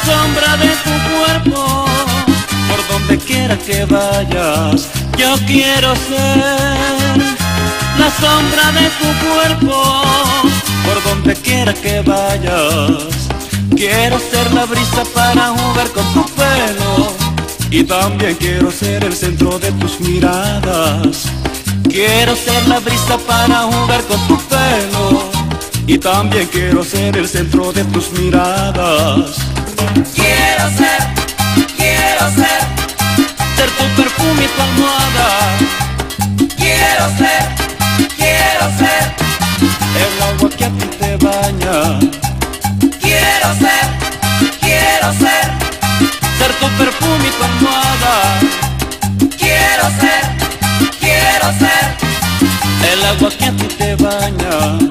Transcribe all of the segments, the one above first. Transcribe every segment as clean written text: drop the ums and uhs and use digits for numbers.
sombra de tu cuerpo, por donde quiera que vayas, yo quiero ser la sombra de tu cuerpo, por donde quiera que vayas. Quiero ser la brisa para jugar con tu pelo, y también quiero ser el centro de tus miradas. Quiero ser la brisa para jugar con tu pelo, y también quiero ser el centro de tus miradas. Quiero ser tu perfume y tu almohada. Quiero ser el agua que a ti te baña. Quiero ser tu perfume y tu almohada. Quiero ser el agua que a ti te baña.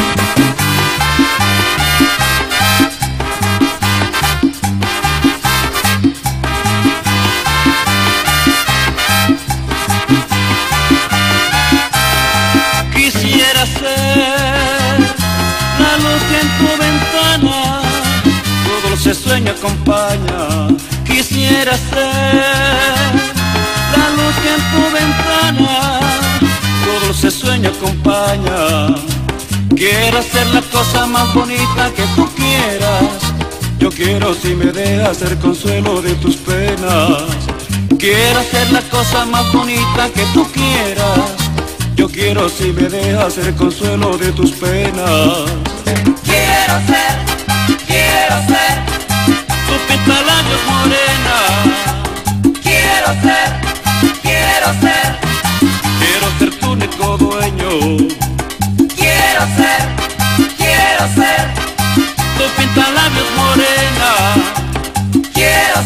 Quisiera ser la luz que en tu ventana todo ese sueño acompaña. Quisiera ser la luz que en tu ventana todo ese sueño acompaña. Quiero ser la cosa más bonita que tú quieras. Yo quiero, si me dejas, ser consuelo de tus penas. Quiero ser la cosa más bonita que tú quieras. Yo quiero, si me dejas, ser consuelo de tus penas. Quiero ser tu pintalabios morena. Quiero ser tu único dueño. Quiero ser tu pintalabios morena. Quiero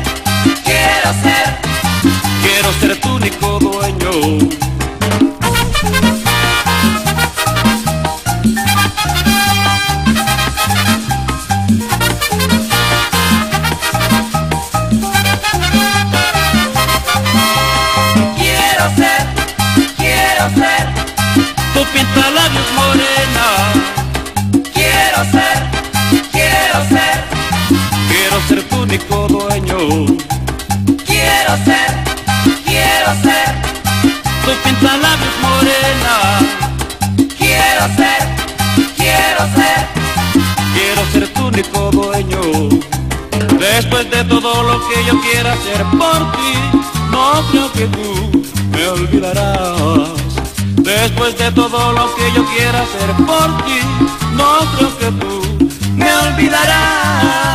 ser tu único dueño. Tu pintalabios morena. Quiero ser tu único dueño. Quiero ser tu pintalabios morena. Quiero ser tu único dueño. Después de todo lo que yo quiera hacer por ti, no creo que tú me olvidarás. Después de todo lo que yo quiera hacer por ti, no creo que tú me olvidarás.